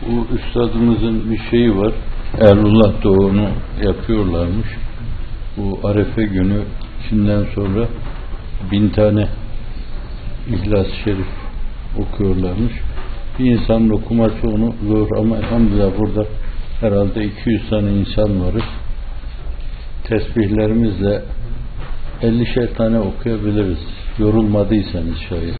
Bu üstadımızın bir şeyi var. Erlullah da onu yapıyorlarmış. Bu Arefe günü şimdiden sonra 1000 tane İhlas-ı Şerif okuyorlarmış. Bir insanın okuması onu zor ama elhamdülillah burada herhalde 200 tane insan varız. Tesbihlerimizle 50'şer tane okuyabiliriz. Yorulmadıysanız şayet.